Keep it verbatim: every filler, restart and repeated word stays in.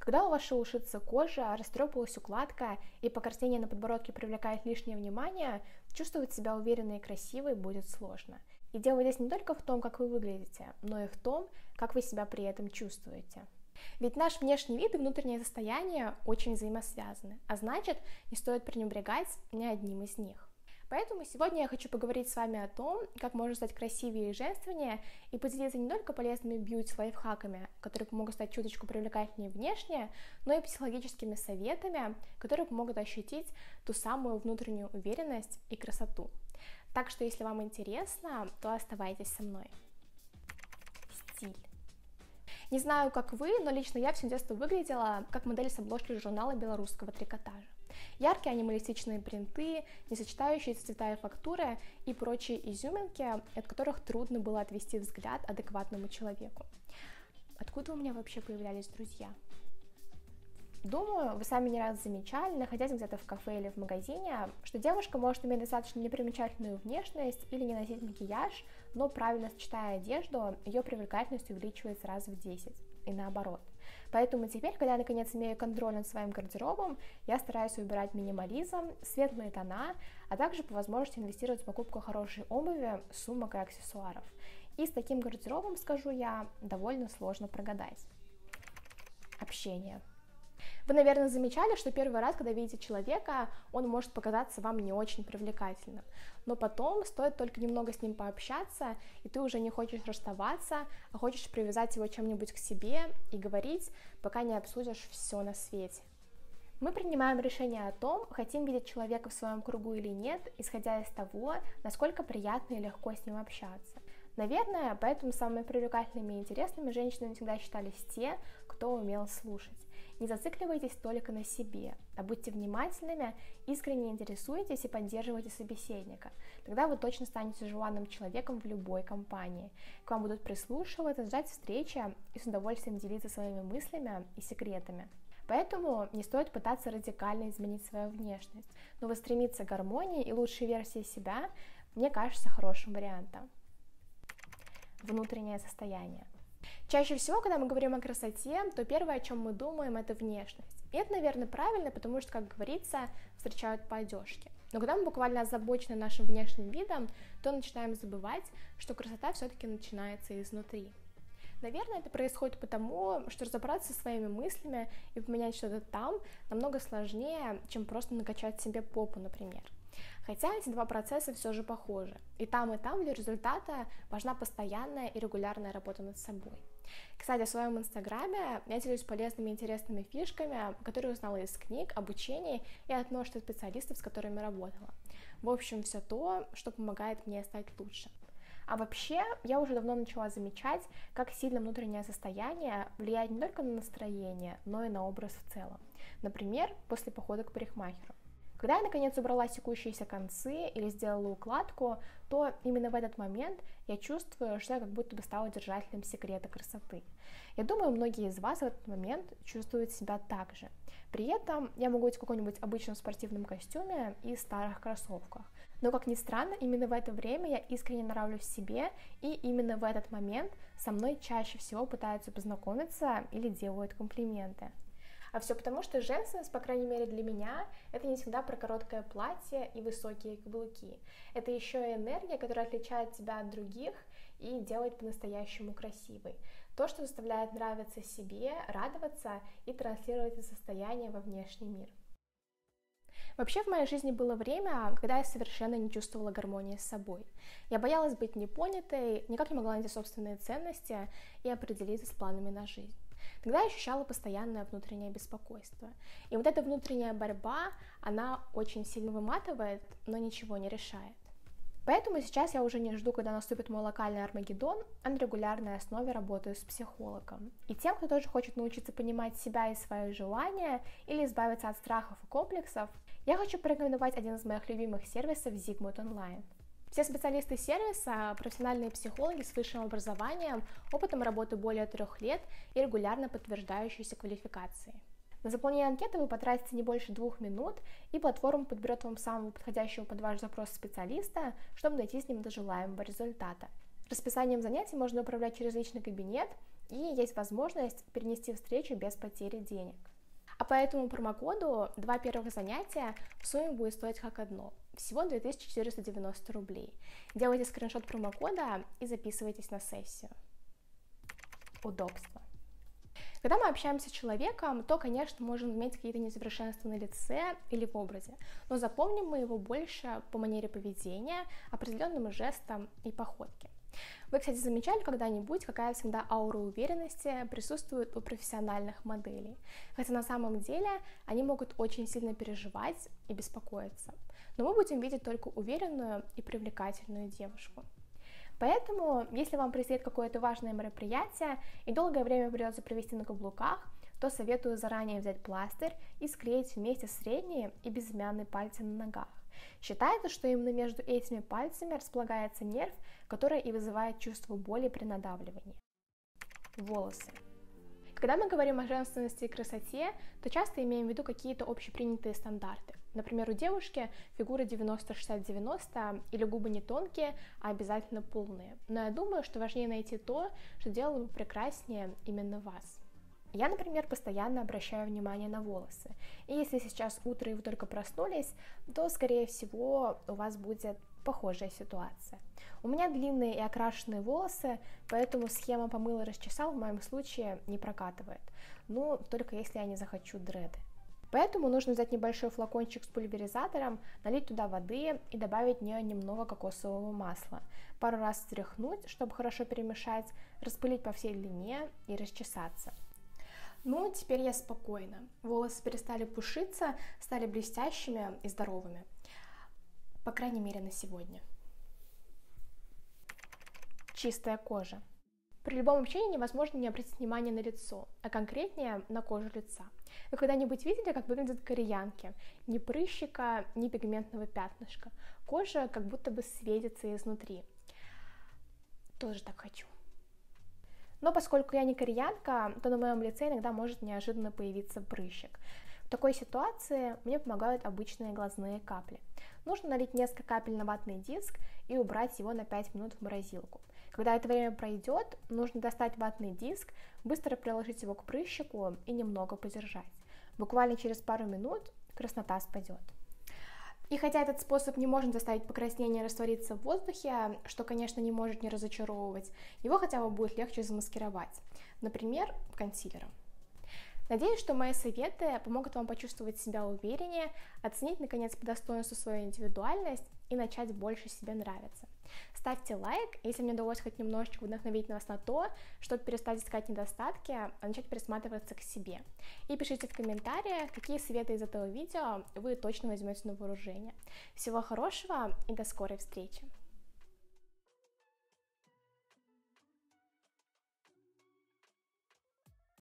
Когда у вас шелушится кожа, растрепалась укладка и покраснение на подбородке привлекает лишнее внимание, чувствовать себя уверенной и красивой будет сложно. И дело здесь не только в том, как вы выглядите, но и в том, как вы себя при этом чувствуете. Ведь наш внешний вид и внутреннее состояние очень взаимосвязаны, а значит, не стоит пренебрегать ни одним из них. Поэтому сегодня я хочу поговорить с вами о том, как можно стать красивее и женственнее, и поделиться не только полезными бьюти-лайфхаками, которые помогут стать чуточку привлекательнее внешне, но и психологическими советами, которые помогут ощутить ту самую внутреннюю уверенность и красоту. Так что, если вам интересно, то оставайтесь со мной. Стиль. Не знаю, как вы, но лично я все детство выглядела как модель с обложки журнала белорусского трикотажа. Яркие анималистичные принты, несочетающиеся цвета и фактуры и прочие изюминки, от которых трудно было отвести взгляд адекватному человеку. Откуда у меня вообще появлялись друзья? Думаю, вы сами не раз замечали, находясь где-то в кафе или в магазине, что девушка может иметь достаточно непримечательную внешность или не носить макияж, но правильно сочетая одежду, ее привлекательность увеличивается раз в десять, и наоборот. Поэтому теперь, когда я наконец имею контроль над своим гардеробом, я стараюсь выбирать минимализм, светлые тона, а также по возможности инвестировать в покупку хорошей обуви, сумок и аксессуаров. И с таким гардеробом, скажу я, довольно сложно прогадать. Общение. Вы, наверное, замечали, что первый раз, когда видите человека, он может показаться вам не очень привлекательным. Но потом стоит только немного с ним пообщаться, и ты уже не хочешь расставаться, а хочешь привязать его чем-нибудь к себе и говорить, пока не обсудишь все на свете. Мы принимаем решение о том, хотим видеть человека в своем кругу или нет, исходя из того, насколько приятно и легко с ним общаться. Наверное, поэтому самыми привлекательными и интересными женщинами всегда считались те, кто умел слушать. Не зацикливайтесь только на себе, а будьте внимательными, искренне интересуйтесь и поддерживайте собеседника. Тогда вы точно станете желанным человеком в любой компании. К вам будут прислушиваться, ждать встречи и с удовольствием делиться своими мыслями и секретами. Поэтому не стоит пытаться радикально изменить свою внешность, но вот стремиться к гармонии и лучшей версии себя, мне кажется, хорошим вариантом. Внутреннее состояние. Чаще всего, когда мы говорим о красоте, то первое, о чем мы думаем, это внешность. И это, наверное, правильно, потому что, как говорится, встречают по одежке. Но когда мы буквально озабочены нашим внешним видом, то начинаем забывать, что красота все-таки начинается изнутри. Наверное, это происходит потому, что разобраться со своими мыслями и поменять что-то там намного сложнее, чем просто накачать себе попу, например. Хотя эти два процесса все же похожи. И там, и там для результата важна постоянная и регулярная работа над собой. Кстати, в своем инстаграме я делюсь полезными и интересными фишками, которые узнала из книг, обучений и от множества специалистов, с которыми работала. В общем, все то, что помогает мне стать лучше. А вообще, я уже давно начала замечать, как сильно внутреннее состояние влияет не только на настроение, но и на образ в целом. Например, после похода к парикмахеру. Когда я, наконец, убрала секущиеся концы или сделала укладку, то именно в этот момент я чувствую, что я как будто бы стала держателем секрета красоты. Я думаю, многие из вас в этот момент чувствуют себя так же. При этом я могу быть в каком-нибудь обычном спортивном костюме и старых кроссовках. Но, как ни странно, именно в это время я искренне нравлюсь себе, и именно в этот момент со мной чаще всего пытаются познакомиться или делают комплименты. А все потому, что женственность, по крайней мере для меня, это не всегда про короткое платье и высокие каблуки. Это еще и энергия, которая отличает тебя от других и делает по-настоящему красивой. То, что заставляет нравиться себе, радоваться и транслировать это состояние во внешний мир. Вообще в моей жизни было время, когда я совершенно не чувствовала гармонии с собой. Я боялась быть непонятой, никак не могла найти собственные ценности и определиться с планами на жизнь. Тогда я ощущала постоянное внутреннее беспокойство. И вот эта внутренняя борьба, она очень сильно выматывает, но ничего не решает. Поэтому сейчас я уже не жду, когда наступит мой локальный Армагеддон, а на регулярной основе работаю с психологом. И тем, кто тоже хочет научиться понимать себя и свои желания или избавиться от страхов и комплексов, я хочу порекомендовать один из моих любимых сервисов Zigmund Online. Все специалисты сервиса – профессиональные психологи с высшим образованием, опытом работы более трех лет и регулярно подтверждающейся квалификацией. На заполнение анкеты вы потратите не больше двух минут, и платформа подберет вам самого подходящего под ваш запрос специалиста, чтобы дойти с ним до желаемого результата. Расписанием занятий можно управлять через личный кабинет, и есть возможность перенести встречу без потери денег. А по этому промокоду два первых занятия в сумме будет стоить как одно, всего две тысячи четыреста девяносто рублей. Делайте скриншот промокода и записывайтесь на сессию. Удобство. Когда мы общаемся с человеком, то, конечно, можем иметь какие-то несовершенства на лице или в образе, но запомним мы его больше по манере поведения, определенным жестам и походке. Вы, кстати, замечали когда-нибудь, какая всегда аура уверенности присутствует у профессиональных моделей? Хотя на самом деле они могут очень сильно переживать и беспокоиться, но мы будем видеть только уверенную и привлекательную девушку. Поэтому, если вам предстоит какое-то важное мероприятие и долгое время придется провести на каблуках, то советую заранее взять пластырь и склеить вместе средние и безымянные пальцы на ногах. Считается, что именно между этими пальцами располагается нерв, который и вызывает чувство боли при надавливании. Волосы. Когда мы говорим о женственности и красоте, то часто имеем в виду какие-то общепринятые стандарты. Например, у девушки фигура девяносто шестьдесят девяносто или губы не тонкие, а обязательно полные. Но я думаю, что важнее найти то, что делало бы прекраснее именно вас. Я, например, постоянно обращаю внимание на волосы. И если сейчас утро и вы только проснулись, то, скорее всего, у вас будет похожая ситуация. У меня длинные и окрашенные волосы, поэтому схема помыл и расчесал в моем случае не прокатывает. Ну, только если я не захочу дреды. Поэтому нужно взять небольшой флакончик с пульверизатором, налить туда воды и добавить в нее немного кокосового масла. Пару раз встряхнуть, чтобы хорошо перемешать, распылить по всей длине и расчесаться. Ну, теперь я спокойна. Волосы перестали пушиться, стали блестящими и здоровыми. По крайней мере, на сегодня. Чистая кожа. При любом общении невозможно не обратить внимание на лицо, а конкретнее на кожу лица. Вы когда-нибудь видели, как выглядят кореянки? Ни прыщика, ни пигментного пятнышка. Кожа как будто бы светится изнутри. Тоже так хочу. Но поскольку я не кореянка, то на моем лице иногда может неожиданно появиться прыщик. В такой ситуации мне помогают обычные глазные капли. Нужно налить несколько капель на ватный диск и убрать его на пять минут в морозилку. Когда это время пройдет, нужно достать ватный диск, быстро приложить его к прыщику и немного подержать. Буквально через пару минут краснота спадет. И хотя этот способ не может заставить покраснение раствориться в воздухе, что, конечно, не может не разочаровывать, его хотя бы будет легче замаскировать, например, консилером. Надеюсь, что мои советы помогут вам почувствовать себя увереннее, оценить, наконец, по достоинству свою индивидуальность и начать больше себе нравиться. Ставьте лайк, если мне удалось хоть немножечко вдохновить вас на то, чтобы перестать искать недостатки, а начать присматриваться к себе. И пишите в комментариях, какие советы из этого видео вы точно возьмете на вооружение. Всего хорошего и до скорой встречи!